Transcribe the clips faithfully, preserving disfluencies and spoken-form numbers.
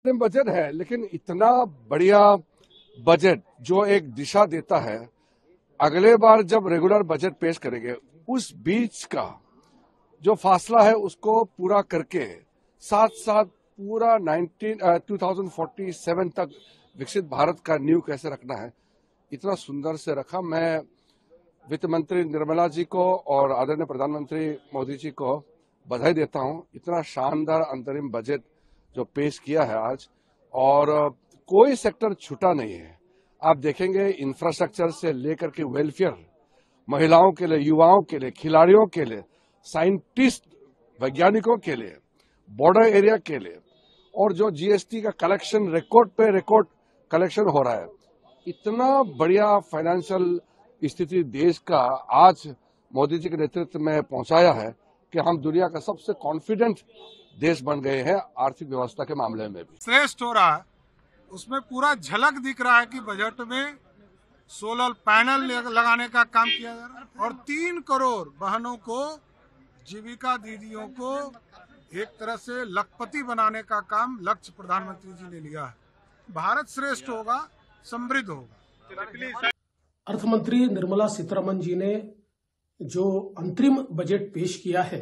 अंतरिम बजट है, लेकिन इतना बढ़िया बजट जो एक दिशा देता है। अगले बार जब रेगुलर बजट पेश करेंगे, उस बीच का जो फासला है उसको पूरा करके साथ साथ पूरा nineteen two thousand forty seven तक विकसित भारत का नींव कैसे रखना है, इतना सुंदर से रखा। मैं वित्त मंत्री निर्मला जी को और आदरणीय प्रधानमंत्री मोदी जी को बधाई देता हूं। इतना शानदार अंतरिम बजट जो पेश किया है आज, और कोई सेक्टर छूटा नहीं है। आप देखेंगे इंफ्रास्ट्रक्चर से लेकर के वेलफेयर, महिलाओं के लिए, युवाओं के लिए, खिलाड़ियों के लिए, साइंटिस्ट वैज्ञानिकों के लिए, बॉर्डर एरिया के लिए, और जो जीएसटी का कलेक्शन रिकॉर्ड पे रिकॉर्ड कलेक्शन हो रहा है। इतना बढ़िया फाइनेंशियल स्थिति देश का आज मोदी जी के नेतृत्व में पहुंचाया है कि हम दुनिया का सबसे कॉन्फिडेंट देश बन गए हैं आर्थिक व्यवस्था के मामले में भी। श्रेष्ठ हो रहा है, उसमें पूरा झलक दिख रहा है कि बजट में सोलर पैनल लगाने का काम किया जा रहा है और तीन करोड़ बहनों को, जीविका दीदियों को एक तरह से लखपति बनाने का काम लक्ष्य प्रधानमंत्री जी ने लिया है। भारत श्रेष्ठ होगा, समृद्ध होगा। अर्थ मंत्री निर्मला सीतारमण जी ने जो अंतरिम बजट पेश किया है,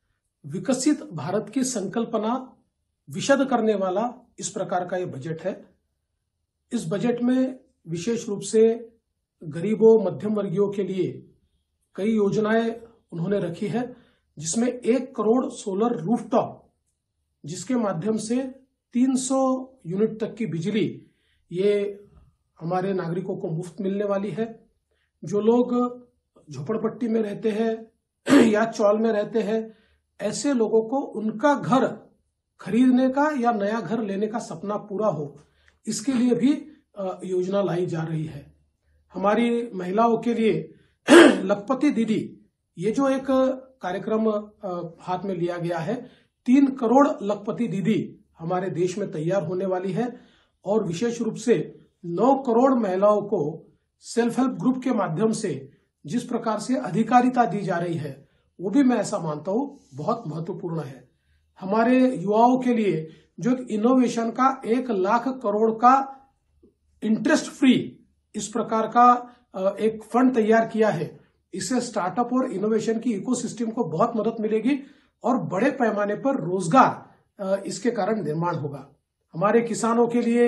विकसित भारत की संकल्पना विशद करने वाला इस प्रकार का ये बजट है। इस बजट में विशेष रूप से गरीबों, मध्यम वर्गीयों के लिए कई योजनाएं उन्होंने रखी है, जिसमें एक करोड़ सोलर रूफटॉप, जिसके माध्यम से तीन सौ यूनिट तक की बिजली ये हमारे नागरिकों को मुफ्त मिलने वाली है। जो लोग झोपड़पट्टी में रहते हैं या चौल में रहते हैं, ऐसे लोगों को उनका घर खरीदने का या नया घर लेने का सपना पूरा हो, इसके लिए भी योजना लाई जा रही है। हमारी महिलाओं के लिए लखपति दीदी, ये जो एक कार्यक्रम हाथ में लिया गया है, तीन करोड़ लखपति दीदी हमारे देश में तैयार होने वाली है और विशेष रूप से नौ करोड़ महिलाओं को सेल्फ हेल्प ग्रुप के माध्यम से जिस प्रकार से अधिकारिता दी जा रही है, वो भी मैं ऐसा मानता हूं बहुत महत्वपूर्ण है। हमारे युवाओं के लिए जो एक इनोवेशन का एक लाख करोड़ का इंटरेस्ट फ्री इस प्रकार का एक फंड तैयार किया है, इससे स्टार्टअप और इनोवेशन की इकोसिस्टम को बहुत मदद मिलेगी और बड़े पैमाने पर रोजगार इसके कारण निर्माण होगा। हमारे किसानों के लिए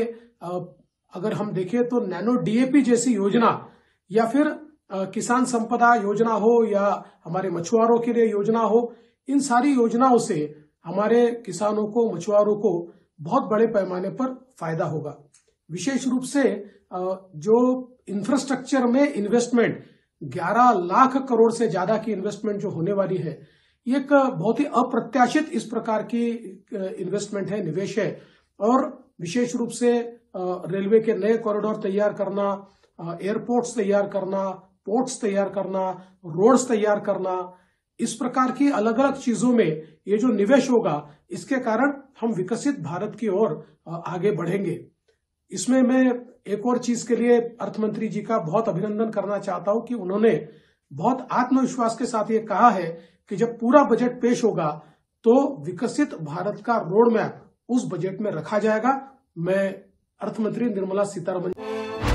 अगर हम देखें तो नैनो डीएपी जैसी योजना, या फिर किसान संपदा योजना हो, या हमारे मछुआरों के लिए योजना हो, इन सारी योजनाओं से हमारे किसानों को, मछुआरों को बहुत बड़े पैमाने पर फायदा होगा। विशेष रूप से जो इंफ्रास्ट्रक्चर में इन्वेस्टमेंट ग्यारह लाख करोड़ से ज्यादा की इन्वेस्टमेंट जो होने वाली है, ये एक बहुत ही अप्रत्याशित इस प्रकार की इन्वेस्टमेंट है, निवेश है। और विशेष रूप से रेलवे के नए कॉरिडोर तैयार करना, एयरपोर्ट्स तैयार करना, पोर्ट्स तैयार करना, रोड्स तैयार करना, इस प्रकार की अलग अलग चीजों में ये जो निवेश होगा, इसके कारण हम विकसित भारत की ओर आगे बढ़ेंगे। इसमें मैं एक और चीज के लिए अर्थ मंत्री जी का बहुत अभिनंदन करना चाहता हूं कि उन्होंने बहुत आत्मविश्वास के साथ ये कहा है कि जब पूरा बजट पेश होगा तो विकसित भारत का रोड मैप उस बजट में रखा जाएगा। मैं अर्थ मंत्री निर्मला सीतारमण